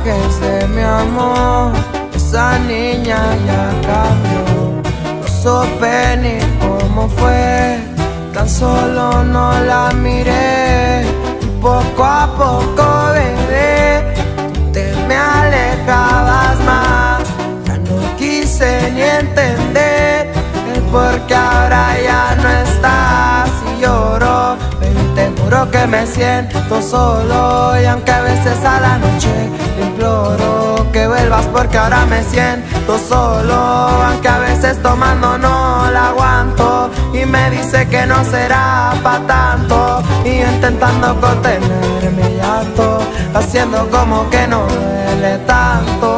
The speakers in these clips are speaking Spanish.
mensajes de mi amor. Esa niña ya cambió, no supe ni cómo fue, tan solo no la miré. Poco a poco, bebé, te me alejabas más. Ya no quise ni entender el por qué ahora ya no estás. Y lloro, baby, te juro que me siento solo. Y aunque a veces a la noche te imploro que vuelvas porque ahora me siento solo. Aunque a veces tomando no la aguanto y me dice que no será pa' tanto. Y yo intentando contener mi llanto, haciendo como que no duele tanto.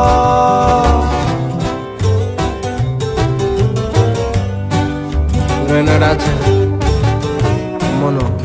Bueno, gracias. ¿Cómo no?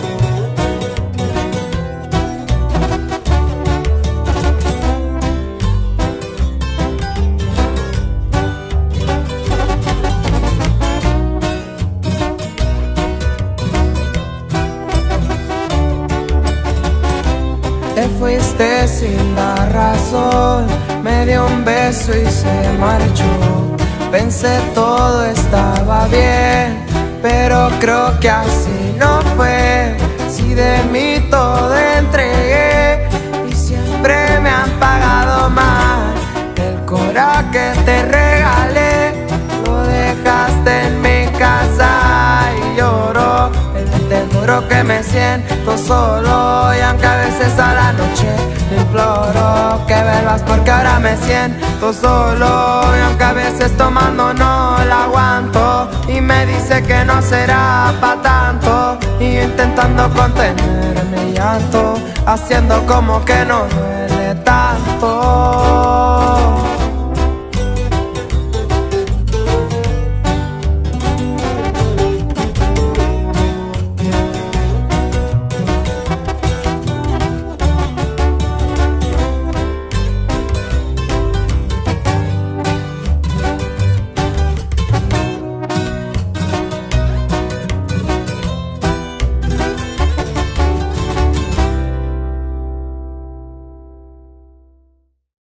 Te fuiste sin dar razón, me dio un beso y se marchó. Pensé todo estaba bien, pero creo que así no fue. Si de mí todo entregué y siempre me han pagado mal. El corazón que te regalé lo dejaste en mi casa y lloro. Te juro que me siento solo. Y aunque a veces a la noche te imploro que vuelvas porque ahora me siento solo. Y aunque a veces tomando no la aguanto y me dice que no será pa' tanto. Y yo intentando contener mi llanto, haciendo como que no duele tanto.